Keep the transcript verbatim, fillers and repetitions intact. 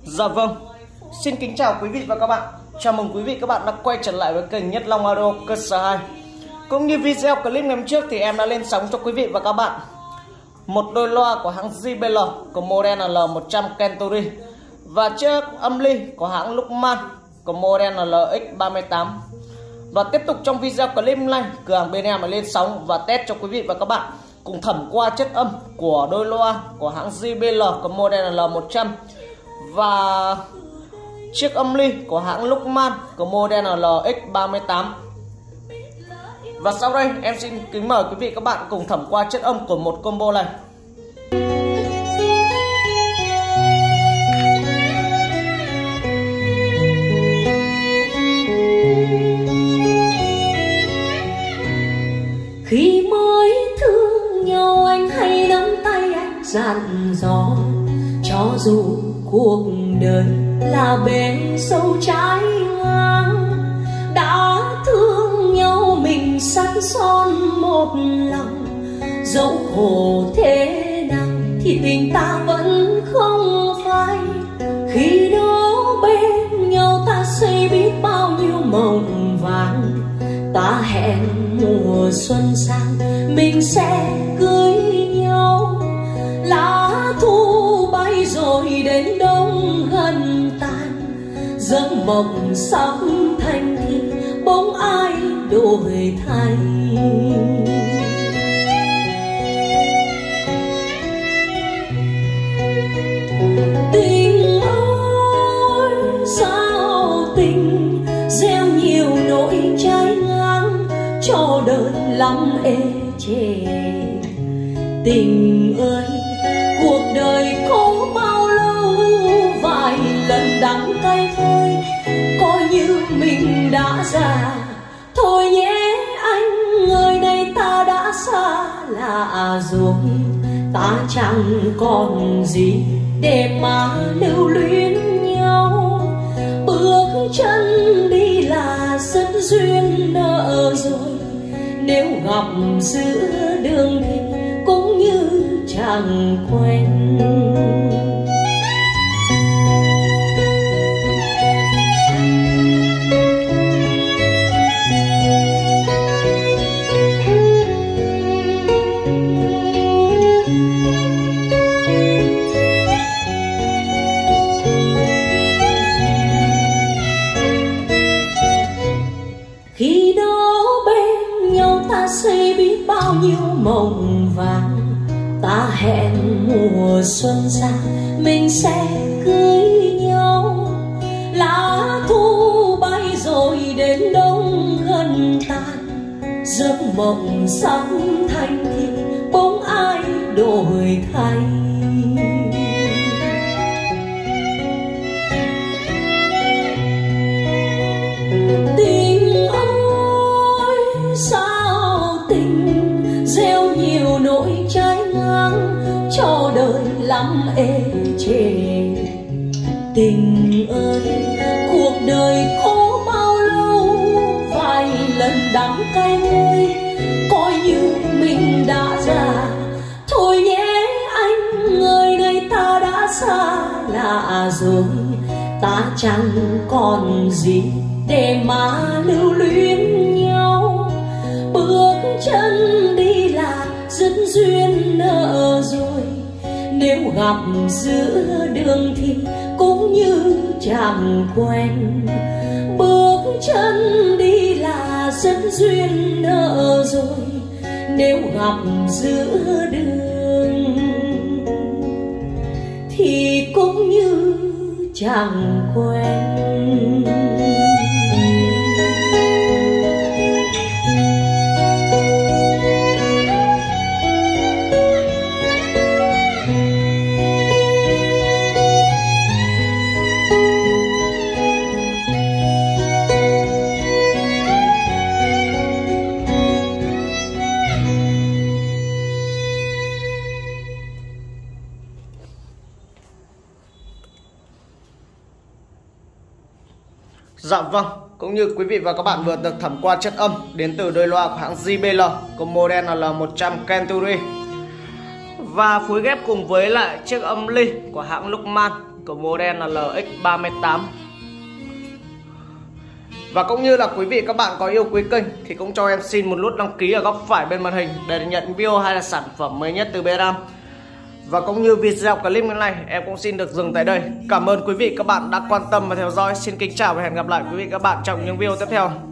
Dạ vâng, xin kính chào quý vị và các bạn. Chào mừng quý vị các bạn đã quay trở lại với kênh Nhất Long Audio cơ sở hai. Cũng như video clip ngày hôm trước thì em đã lên sóng cho quý vị và các bạn một đôi loa của hãng gi bê lờ của model L một trăm Century và chiếc âm ly của hãng Luckman của model L X ba mươi tám. Và tiếp tục trong video clip này, cửa hàng bên em đã lên sóng và test cho quý vị và các bạn cùng thẩm qua chất âm của đôi loa của hãng gi bê lờ của model L một trăm và chiếc âm ly của hãng Luckman của model L X ba mươi tám. Và sau đây em xin kính mời quý vị các bạn cùng thẩm qua chất âm của một combo này. Khi mới thương nhau anh hay nắm tay anh dặn dò, cho dù cuộc đời là bể sâu trái ngang, đã thương nhau mình sắt son một lòng, dẫu khổ thế nào thì tình ta vẫn không phai. Khi đó bên nhau ta xây biết bao nhiêu mộng vàng, ta hẹn mùa xuân sang mình sẽ cưới nhau. Lá thu bay rồi đến đông gần tàn, giấc mộng sắp thành thì bóng ai đổi thay. Tình ơi sao tình gieo nhiều nỗi trái ngang, cho đời lắm ê chề. Tình ơi cuộc đời có bao lâu, vài lần đắng cay thôi, coi như mình đã già. Thôi nhé anh ơi đây ta đã xa lạ rồi, ta chẳng còn gì để mà lưu luyến nhau. Bước chân đi là rất duyên nợ rồi, nếu gặp giữa đường thì cũng như chẳng quen. Khi đó bên nhau ta xây biết bao nhiêu mộng vàng, ta hẹn mùa xuân sang mình sẽ cưới nhau. Lá thu bay rồi đến đông gần tàn, giấc mộng sắp thành thì bóng ai đổi thay. Tình ơi sao tình gieo nhiều nỗi trái ngang, cho đời lắm ê chề. Tình ơi cuộc đời có bao lâu, vài lần đắng cay ngơi, coi như mình đã già. Thôi nhé anh ơi đây ta đã xa lạ rồi, ta chẳng còn gì để mà lưu luyến nhau. Bước chân đi là rất duyên nợ rồi, nếu gặp giữa đường thì cũng như chẳng quen. Bước chân đi là rất duyên nợ rồi, nếu gặp giữa đường thì cũng như chẳng quen. Dạ vâng, cũng như quý vị và các bạn vừa được thẩm qua chất âm đến từ đôi loa của hãng gi bê lờ của model L một trăm Century và phối ghép cùng với lại chiếc âm ly của hãng Luckman của model là L X ba mươi tám. Và cũng như là quý vị các bạn có yêu quý kênh thì cũng cho em xin một nút đăng ký ở góc phải bên màn hình để nhận video hay là sản phẩm mới nhất từ Beram. Và cũng như video clip như này em cũng xin được dừng tại đây. Cảm ơn quý vị các bạn đã quan tâm và theo dõi. Xin kính chào và hẹn gặp lại quý vị các bạn trong những video tiếp theo.